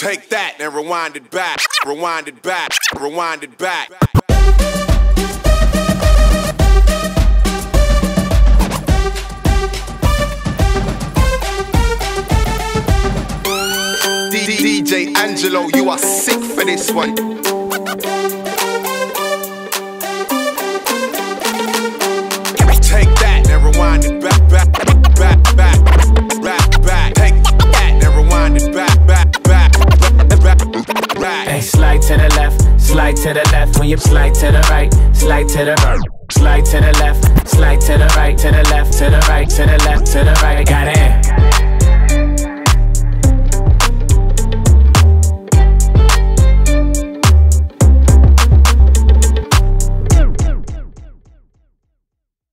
Take that and rewind it back, rewind it back, rewind it back. DJ Angelo, you are sick for this one. Take that and rewind it back, back, back, back, back, back. Take that and rewind it back, back, back, back, back. Hey, slide to the left, slide to the left. When you slide to the right, slide to the right. Slide to the left, slide to the right, to the left, to the right, to the left, to the right. Got it.